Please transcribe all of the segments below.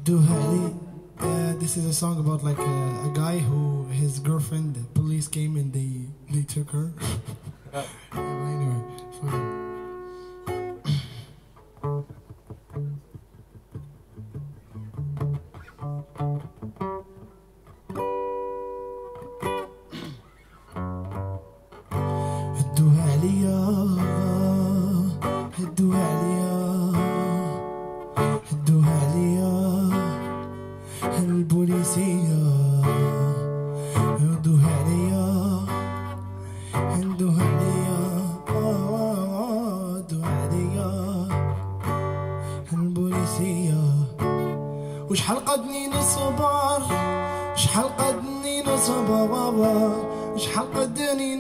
Duhali. This is a song about like a guy who his girlfriend, the police came and they took her. Anyway, so. وشحال قدني نصبر شحال قدني نصبر شحال قدني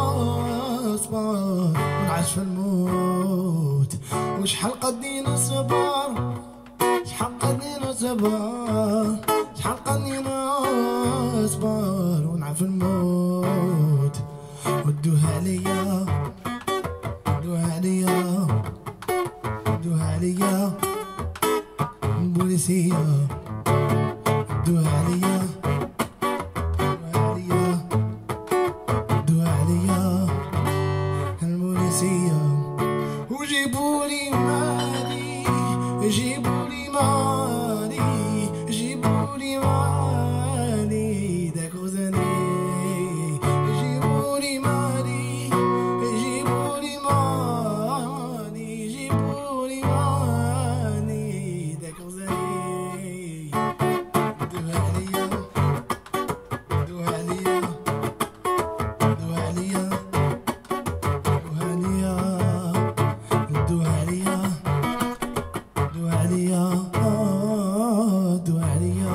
نصبر ونعيش في الموت وشحال قدني نصبر شحال قدني نصبر شحال قدني نصبر ونعيش في الموت ودوها عليا ودوها عليا ودوها عليا البوليسية دوها عليا دوها عليا دوها عليا البوليسية وجيبولي مالي جيبولي مالي جيبولي مالي داك وزني جيبولي مالي جيبولي مالي جيبولي مالي داك وزني دوها عليا دوها عليا دوها عليا دوها عليا دوها عليا دوها عليا دوها عليا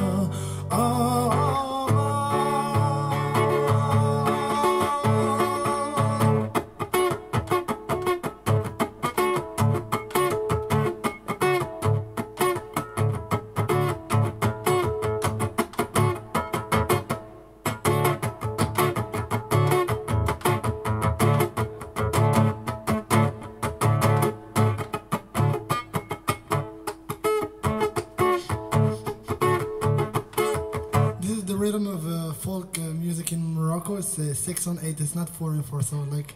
This is the rhythm of folk music in Morocco. It's 6/8. It's not 4/4. So like.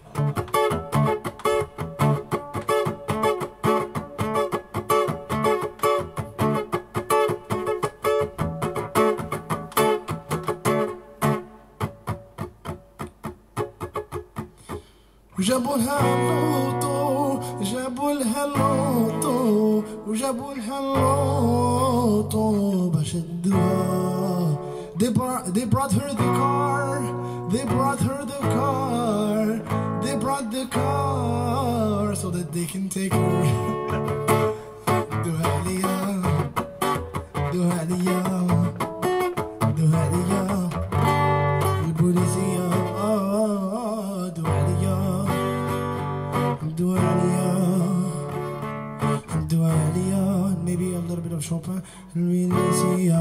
وجابوا لها اللوطو جابوا لها اللوطو وجابوا لها اللوطو باش يدوها they brought her the car they brought her the car they brought the car so that they can take her دوها عليا دوها عليا دوها عليا البوليسية دوها عليا دوها عليا دوها عليا maybe a little bit of Chopin البوليسية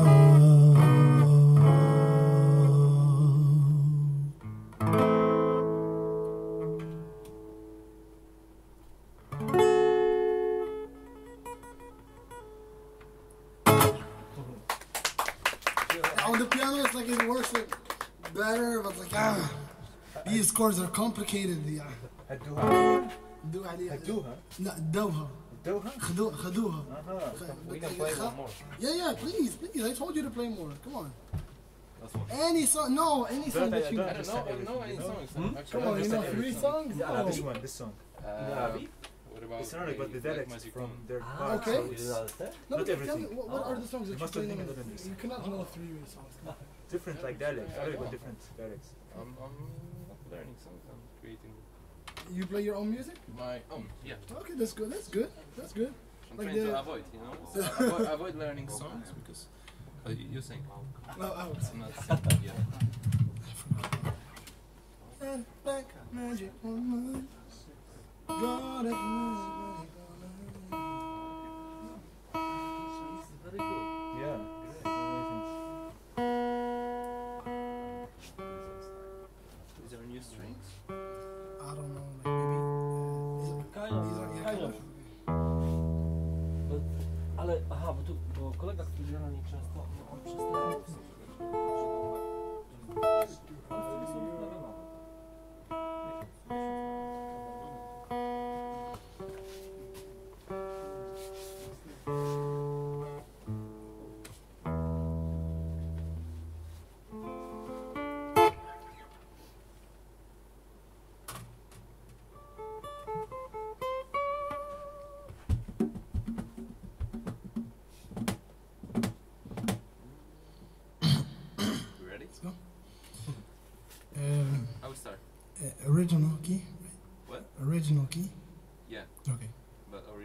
On the piano, it's like it works like better, but like these chords are complicated. Yeah. هدوها دوها عليها. هدوها لا دوها. هدوها خدوها. We can play one more. Yeah, please. I told you to play more. Come on. That's one. Any song? No, any song that you. I I don't know any songs. Come on, you know 3 songs? Yeah, No. this one, this song. What about It's Arabic, but the dialects music from from their okay. parts, so it's No, Not but tell everything. me, what are the songs that You you must play? have them been in? listening. You cannot know 3 songs. Come on. different like dialects. Arabic with different dialects. I'm not learning songs. I'm creating You play your own music? my own. Yeah. Okay, that's good. That's good. That's good. I'm Like trying the- to avoid, So avoid learning songs because you sing. No, I was. I'm not singing yet. Back magic woman. God of magic. Very good. Yeah. Amazing. These are new strings. I don't know, like maybe. Kind of. These are, yeah, Kind of. But a Ale, aha, bo kolega, który gra na niej często, no on przestaje. Ale są wiadomo. I will start. Original key. What? Original key. Yeah. Okay.